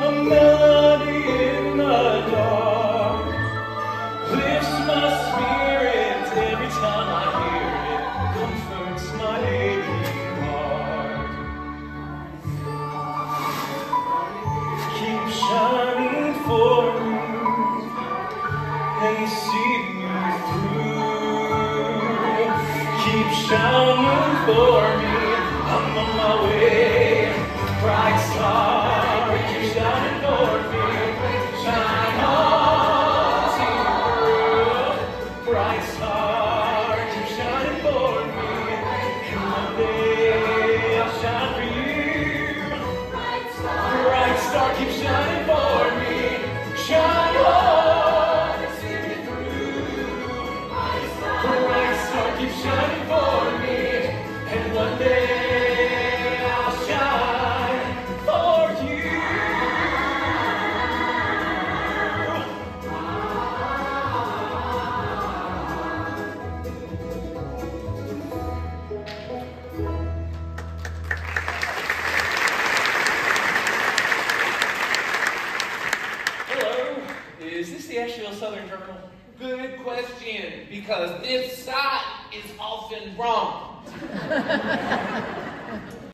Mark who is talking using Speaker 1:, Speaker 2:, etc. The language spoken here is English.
Speaker 1: a melody in the dark, lifts my spirits every time I hear it, comforts my aching heart. Keep shining for me and see me through. Keep shining for me, I'm on my way. Bright star, keep shining for me. Shine on through. Bright star, keep shining for me. And one day I'll shine for you. Bright star, keep shining for me. Shine on and see me through. Bright star, keep shining for me. And one day I'll shine for you. Hello, is this the Asheville Southern Journal?
Speaker 2: Good question, because this site is often wrong.